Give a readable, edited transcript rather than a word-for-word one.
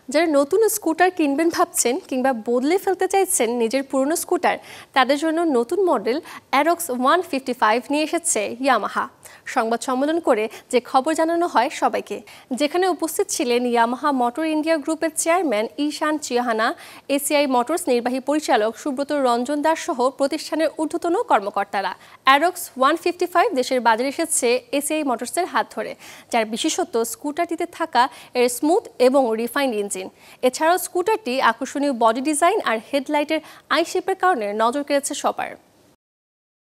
যারা নতুন স্কুটার কিনবেন ভাবছেন কিংবা বদলে ফেলতে চাইছেন নিজের পুরনো স্কুটার, তাদের জন্য নতুন মডেল অ্যারক্স 155 নিয়ে এসেছে ইয়ামাহা। সংবাদ সম্মেলন করে যে খবর জানানো হয় সবাইকে, যেখানে উপস্থিত ছিলেন ইয়ামাহা মোটর ইন্ডিয়া গ্রুপের chairman Eishin Chihana, ACI motors নির্বাহী পরিচালক সুব্রত রঞ্জন দাস সহ প্রতিষ্ঠানের ঊর্ধ্বতন কর্মকর্তারা। অ্যারক্স 155 দেশের বাজারে এসেছে এসিআই মোটরসের হাত ধরে, যার বিশেষত্ব স্কুটারটিতে থাকা এর স্মুথ এবং রিফাইন্ড ইঞ্জিন। এছাড়াও স্কুটারটি আকর্ষণীয় বডি ডিজাইন আর হেডলাইটের আই শেপের কারণে নজর কেড়েছে সবার।